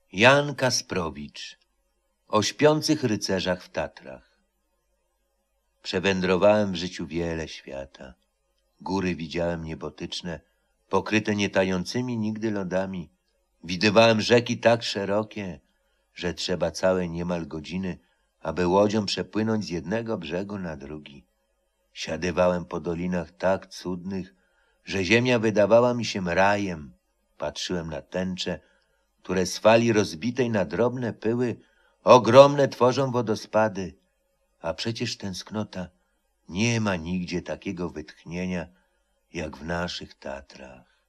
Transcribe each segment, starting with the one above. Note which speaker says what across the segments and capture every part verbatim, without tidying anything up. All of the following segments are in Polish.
Speaker 1: Jan Kasprowicz o śpiących rycerzach w Tatrach. Przewędrowałem w życiu wiele świata. Góry widziałem niebotyczne, pokryte nietającymi nigdy lodami. Widywałem rzeki tak szerokie, że trzeba całe niemal godziny, aby łodzią przepłynąć z jednego brzegu na drugi. Siadywałem po dolinach tak cudnych, że ziemia wydawała mi się rajem. Patrzyłem na tęcze, które z fali rozbitej na drobne pyły ogromne tworzą wodospady, a przecież tęsknota nie ma nigdzie takiego wytchnienia, jak w naszych Tatrach.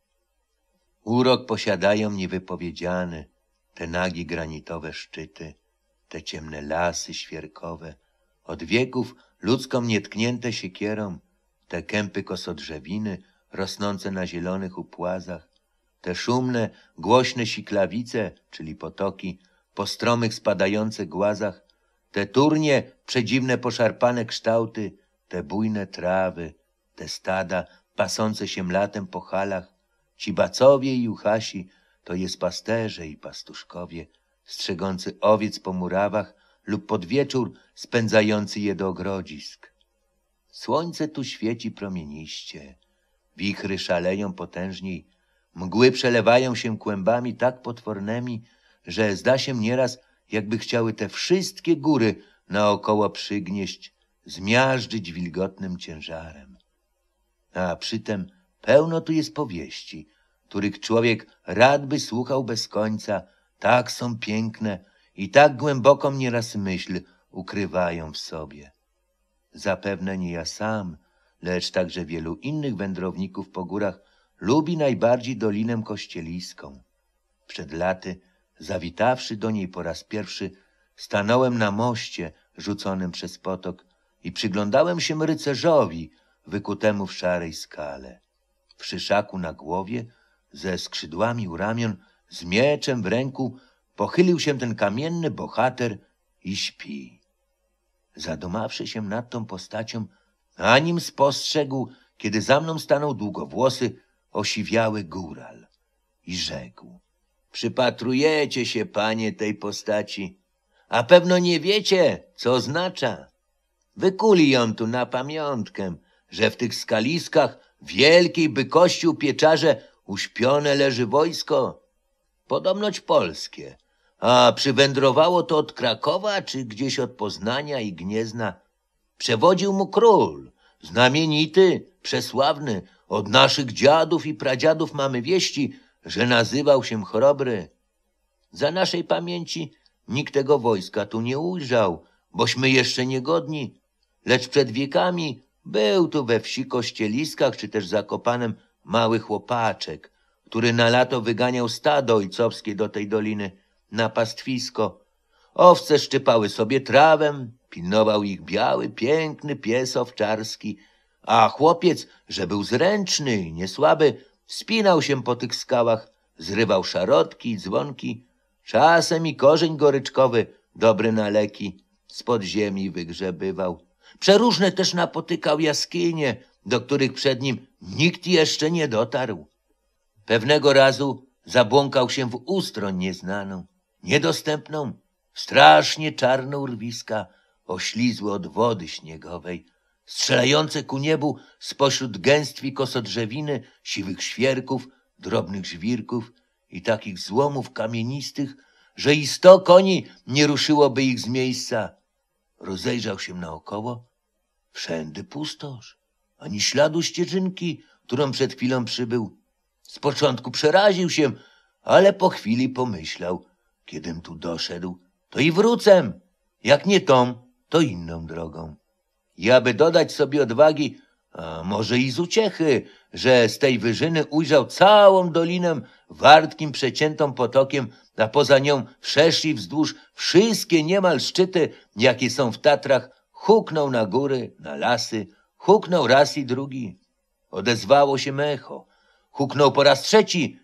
Speaker 1: Urok posiadają niewypowiedziany te nagi granitowe szczyty, te ciemne lasy świerkowe, od wieków ludzką nietknięte siekierą, te kępy kosodrzewiny rosnące na zielonych upłazach, te szumne, głośne siklawice, czyli potoki, po stromych spadające głazach, te turnie, przedziwne poszarpane kształty, te bujne trawy, te stada pasące się latem po halach, ci bacowie i juchasi, to jest pasterze i pastuszkowie, strzegący owiec po murawach lub pod wieczór spędzający je do ogrodzisk. Słońce tu świeci promieniście, wichry szaleją potężniej, mgły przelewają się kłębami tak potwornymi, że zda się nieraz, jakby chciały te wszystkie góry naokoło przygnieść, zmiażdżyć wilgotnym ciężarem. A przytem pełno tu jest powieści, których człowiek rad by słuchał bez końca, tak są piękne i tak głęboką nieraz myśl ukrywają w sobie. Zapewne nie ja sam, lecz także wielu innych wędrowników po górach lubi najbardziej Dolinę Kościeliską. Przed laty, zawitawszy do niej po raz pierwszy, stanąłem na moście rzuconym przez potok i przyglądałem się rycerzowi wykutemu w szarej skale. W szyszaku na głowie, ze skrzydłami u ramion, z mieczem w ręku, pochylił się ten kamienny bohater i śpi. Zadumawszy się nad tą postacią, anim spostrzegł, kiedy za mną stanął długowłosy, osiwiały góral i rzekł: przypatrujecie się, panie, tej postaci, a pewno nie wiecie, co oznacza. Wykuli ją tu na pamiątkę, że w tych skaliskach wielkiej by kościół pieczarze uśpione leży wojsko, podobnoć polskie, a przywędrowało to od Krakowa, czy gdzieś od Poznania i Gniezna. Przewodził mu król, znamienity, przesławny, od naszych dziadów i pradziadów mamy wieści, że nazywał się Chrobry. Za naszej pamięci nikt tego wojska tu nie ujrzał, bośmy jeszcze niegodni, lecz przed wiekami był tu we wsi Kościeliskach, czy też Zakopanem, mały chłopaczek, który na lato wyganiał stado ojcowskie do tej doliny na pastwisko. Owce szczypały sobie trawę, pilnował ich biały, piękny pies owczarski, a chłopiec, że był zręczny i niesłaby, wspinał się po tych skałach, zrywał szarotki i dzwonki, czasem i korzeń goryczkowy, dobry na leki, spod ziemi wygrzebywał. Przeróżne też napotykał jaskinie, do których przed nim nikt jeszcze nie dotarł. Pewnego razu zabłąkał się w ustroń nieznaną, niedostępną, strasznie czarne urwiska, oślizłe od wody śniegowej, strzelające ku niebu spośród gęstwi kosodrzewiny, siwych świerków, drobnych żwirków i takich złomów kamienistych, że i sto koni nie ruszyłoby ich z miejsca. Rozejrzał się naokoło, wszędy pustosz, ani śladu ścieżynki, którą przed chwilą przybył. Z początku przeraził się, ale po chwili pomyślał, kiedym tu doszedł, to i wrócę, jak nie tą, to inną drogą. I aby dodać sobie odwagi, a może i z uciechy, że z tej wyżyny ujrzał całą dolinę wartkim, przeciętą potokiem, a poza nią wszerz i wzdłuż wszystkie niemal szczyty, jakie są w Tatrach, huknął na góry, na lasy, huknął raz i drugi. Odezwało się echo, huknął po raz trzeci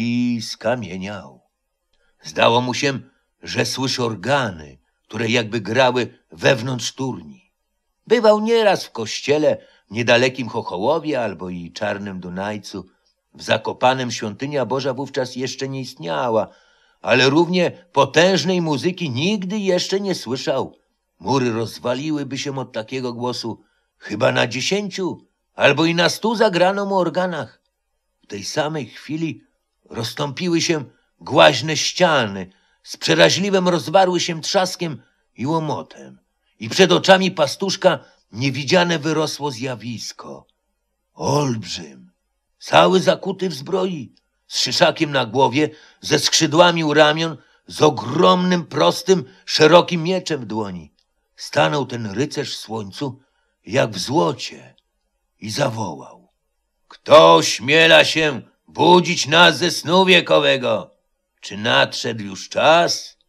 Speaker 1: i skamieniał. Zdało mu się, że słyszy organy, które jakby grały wewnątrz turni. Bywał nieraz w kościele w niedalekim Chochołowie albo i Czarnym Dunajcu. W Zakopanem świątynia Boża wówczas jeszcze nie istniała, ale równie potężnej muzyki nigdy jeszcze nie słyszał. Mury rozwaliłyby się od takiego głosu, chyba na dziesięciu albo i na stu zagrano mu organach. W tej samej chwili rozstąpiły się głaźne ściany, z przeraźliwym rozwarły się trzaskiem i łomotem. I przed oczami pastuszka niewidziane wyrosło zjawisko. Olbrzym, cały zakuty w zbroi, z szyszakiem na głowie, ze skrzydłami u ramion, z ogromnym, prostym, szerokim mieczem w dłoni. Stanął ten rycerz w słońcu, jak w złocie, i zawołał: kto śmiela się budzić nas ze snu wiekowego? Czy nadszedł już czas?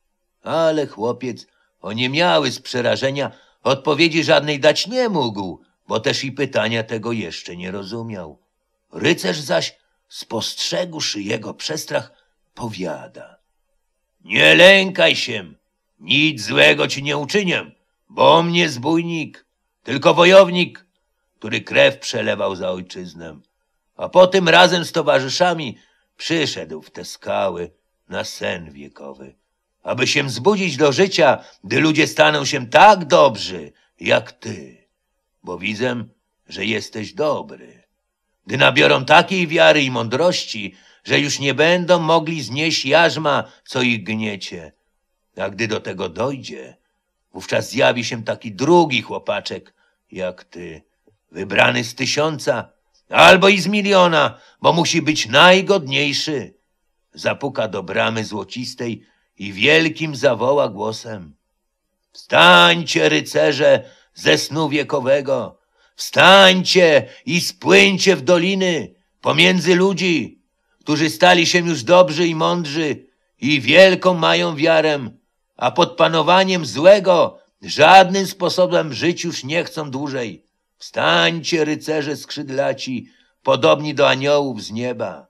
Speaker 1: Ale chłopiec, oniemiały z przerażenia, odpowiedzi żadnej dać nie mógł, bo też i pytania tego jeszcze nie rozumiał. Rycerz zaś, spostrzegłszy jego przestrach, powiada: nie lękaj się, nic złego ci nie uczynię, bo mnie zbójnik, tylko wojownik, który krew przelewał za ojczyznę, a potem razem z towarzyszami przyszedł w te skały na sen wiekowy, aby się zbudzić do życia, gdy ludzie staną się tak dobrzy jak ty, bo widzę, że jesteś dobry. Gdy nabiorą takiej wiary i mądrości, że już nie będą mogli znieść jarzma, co ich gniecie. A gdy do tego dojdzie, wówczas zjawi się taki drugi chłopaczek jak ty, wybrany z tysiąca albo i z miliona, bo musi być najgodniejszy. Zapuka do bramy złocistej i wielkim zawoła głosem: wstańcie, rycerze, ze snu wiekowego, wstańcie i spłyńcie w doliny pomiędzy ludzi, którzy stali się już dobrzy i mądrzy i wielką mają wiarę, a pod panowaniem złego żadnym sposobem żyć już nie chcą dłużej. Wstańcie, rycerze skrzydlaci, podobni do aniołów z nieba.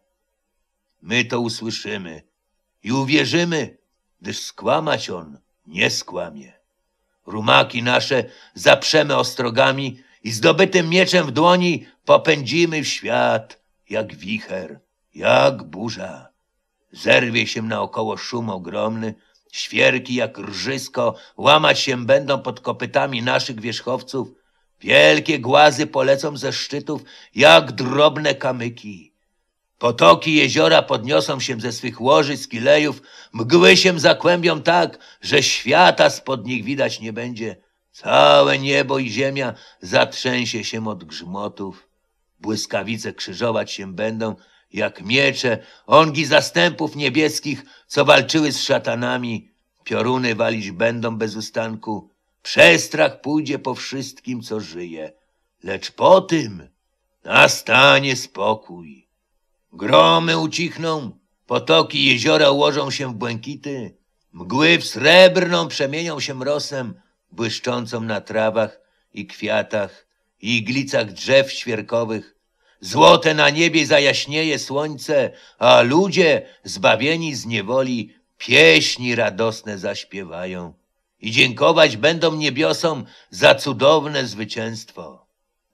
Speaker 1: My to usłyszymy i uwierzymy, gdyż skłamać on nie skłamie. Rumaki nasze zaprzemy ostrogami i zdobytym mieczem w dłoni popędzimy w świat, jak wicher, jak burza. Zerwie się naokoło szum ogromny, świerki jak rżysko łamać się będą pod kopytami naszych wierzchowców, wielkie głazy polecą ze szczytów jak drobne kamyki. Potoki jeziora podniosą się ze swych łożysk i lejów, mgły się zakłębią tak, że świata spod nich widać nie będzie. Całe niebo i ziemia zatrzęsie się od grzmotów. Błyskawice krzyżować się będą jak miecze ongi zastępów niebieskich, co walczyły z szatanami. Pioruny walić będą bez ustanku. Przestrach pójdzie po wszystkim, co żyje. Lecz po tym nastanie spokój. Gromy ucichną, potoki jeziora ułożą się w błękity, mgły w srebrną przemienią się rosem, błyszczącą na trawach i kwiatach i iglicach drzew świerkowych. Złote na niebie zajaśnieje słońce, a ludzie, zbawieni z niewoli, pieśni radosne zaśpiewają i dziękować będą niebiosom za cudowne zwycięstwo.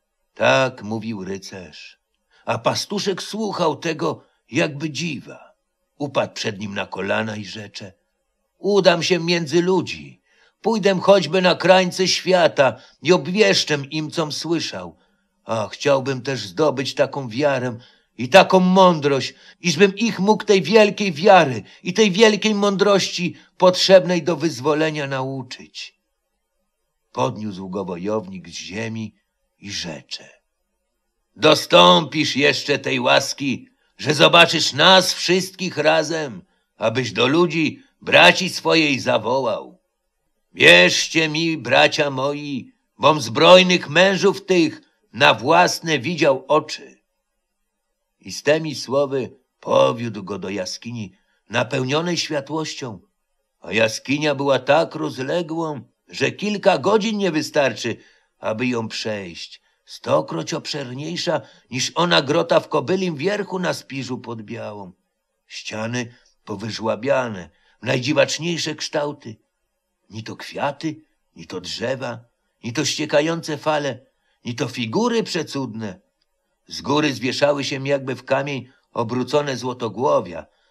Speaker 1: Tak mówił rycerz, a pastuszek słuchał tego jakby dziwa. Upadł przed nim na kolana i rzecze: udam się między ludzi, pójdę choćby na krańce świata i obwieszczę im, com słyszał. A chciałbym też zdobyć taką wiarę i taką mądrość, iżbym ich mógł tej wielkiej wiary i tej wielkiej mądrości potrzebnej do wyzwolenia nauczyć. Podniósł go wojownik z ziemi i rzecze: dostąpisz jeszcze tej łaski, że zobaczysz nas wszystkich razem, abyś do ludzi braci swojej zawołał. Wierzcie mi, bracia moi, bom zbrojnych mężów tych na własne widział oczy. I z temi słowy powiódł go do jaskini napełnionej światłością, a jaskinia była tak rozległą, że kilka godzin nie wystarczy, aby ją przejść. Stokroć obszerniejsza niż ona grota w Kobylim Wierchu na Spiżu pod Białą. Ściany powyżłabiane w najdziwaczniejsze kształty. Ni to kwiaty, ni to drzewa, ni to ściekające fale, ni to figury przecudne. Z góry zwieszały się jakby w kamień obrócone złotogłowia,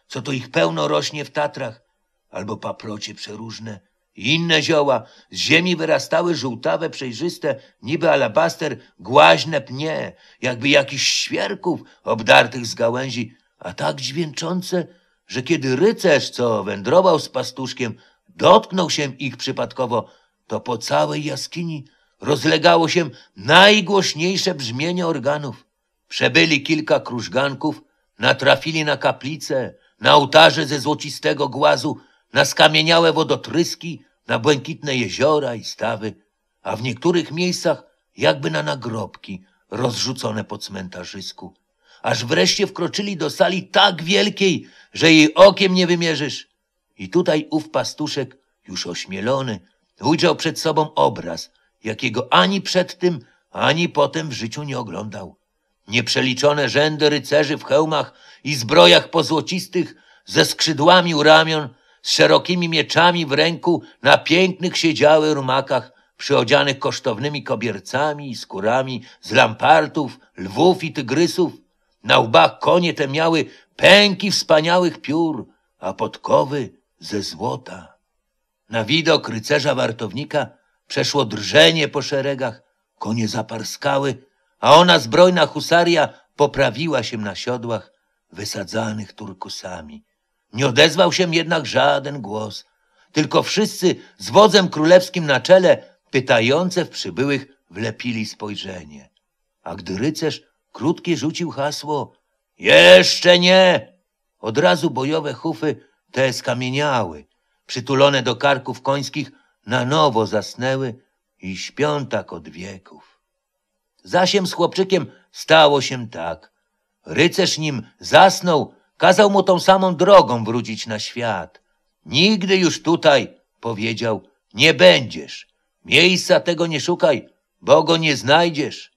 Speaker 1: co to ich pełno rośnie w Tatrach, albo paprocie przeróżne i inne zioła. Z ziemi wyrastały żółtawe, przejrzyste, niby alabaster, głaźne pnie, jakby jakichś świerków obdartych z gałęzi, a tak dźwięczące, że kiedy rycerz, co wędrował z pastuszkiem, dotknął się ich przypadkowo, to po całej jaskini rozlegało się najgłośniejsze brzmienie organów. Przebyli kilka krużganków, natrafili na kaplice, na ołtarze ze złocistego głazu, na skamieniałe wodotryski, na błękitne jeziora i stawy, a w niektórych miejscach jakby na nagrobki rozrzucone po cmentarzysku. Aż wreszcie wkroczyli do sali tak wielkiej, że jej okiem nie wymierzysz. I tutaj ów pastuszek, już ośmielony, ujrzał przed sobą obraz, jakiego ani przed tym, ani potem w życiu nie oglądał. Nieprzeliczone rzędy rycerzy w hełmach i zbrojach pozłocistych, ze skrzydłami u ramion, z szerokimi mieczami w ręku, na pięknych siedziały rumakach, przyodzianych kosztownymi kobiercami i skórami z lampartów, lwów i tygrysów. Na łbach konie te miały pęki wspaniałych piór, a podkowy ze złota. Na widok rycerza wartownika przeszło drżenie po szeregach, konie zaparskały, a ona, zbrojna husaria, poprawiła się na siodłach wysadzanych turkusami. Nie odezwał się jednak żaden głos, tylko wszyscy z wodzem królewskim na czele, pytające w przybyłych, wlepili spojrzenie. A gdy rycerz krótkie rzucił hasło „Jeszcze nie!”, od razu bojowe hufy te skamieniały, przytulone do karków końskich, na nowo zasnęły i śpią tak od wieków. Zasiem z chłopczykiem stało się tak. Rycerz, nim zasnął, kazał mu tą samą drogą wrócić na świat. „Nigdy już tutaj”, powiedział, „nie będziesz. Miejsca tego nie szukaj, bo go nie znajdziesz”.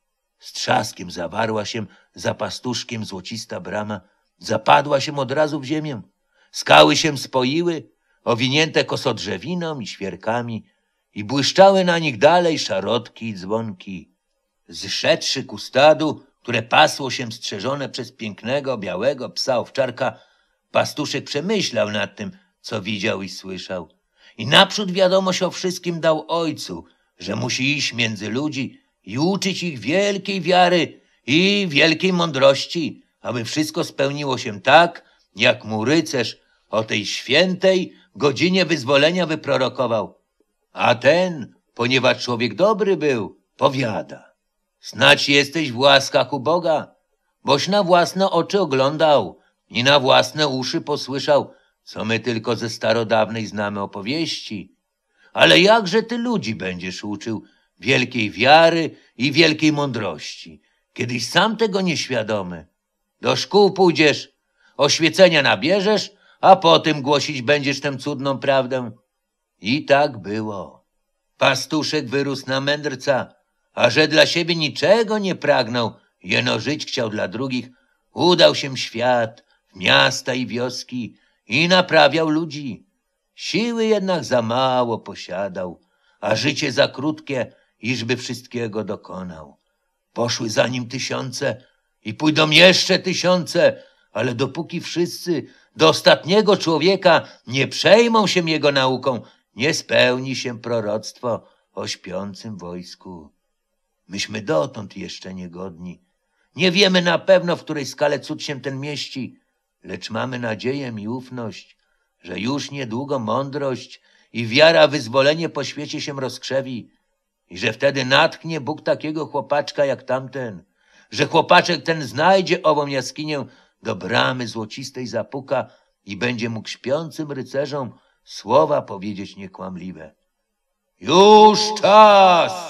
Speaker 1: Z trzaskiem zawarła się za pastuszkiem złocista brama, zapadła się od razu w ziemię. Skały się spoiły, owinięte kosodrzewiną i świerkami, i błyszczały na nich dalej szarotki i dzwonki. Zszedłszy ku stadu, które pasło się strzeżone przez pięknego, białego psa owczarka, pastuszek przemyślał nad tym, co widział i słyszał. I naprzód wiadomość o wszystkim dał ojcu, że musi iść między ludzi i uczyć ich wielkiej wiary i wielkiej mądrości, aby wszystko spełniło się tak, jak mu rycerz o tej świętej godzinie wyzwolenia wyprorokował. A ten, ponieważ człowiek dobry był, powiada: „Snać jesteś w łaskach u Boga, boś na własne oczy oglądał i na własne uszy posłyszał, co my tylko ze starodawnej znamy opowieści. Ale jakże ty ludzi będziesz uczył wielkiej wiary i wielkiej mądrości, kiedyś sam tego nieświadomy? Do szkół pójdziesz, oświecenia nabierzesz, a potem głosić będziesz tę cudną prawdę”. I tak było. Pastuszek wyrósł na mędrca, a że dla siebie niczego nie pragnął, jeno żyć chciał dla drugich, udał się w świat, w miasta i wioski i naprawiał ludzi. Siły jednak za mało posiadał, a życie za krótkie, iżby wszystkiego dokonał. Poszły za nim tysiące i pójdą jeszcze tysiące, ale dopóki wszyscy do ostatniego człowieka nie przejmą się jego nauką, nie spełni się proroctwo o śpiącym wojsku. Myśmy dotąd jeszcze niegodni. Nie wiemy na pewno, w której skale cud się ten mieści, lecz mamy nadzieję i ufność, że już niedługo mądrość i wiara wyzwolenie po świecie się rozkrzewi i że wtedy natchnie Bóg takiego chłopaczka jak tamten, że chłopaczek ten znajdzie ową jaskinię, do bramy złocistej zapuka i będzie mógł śpiącym rycerzom słowa powiedzieć niekłamliwe. „Już czas!”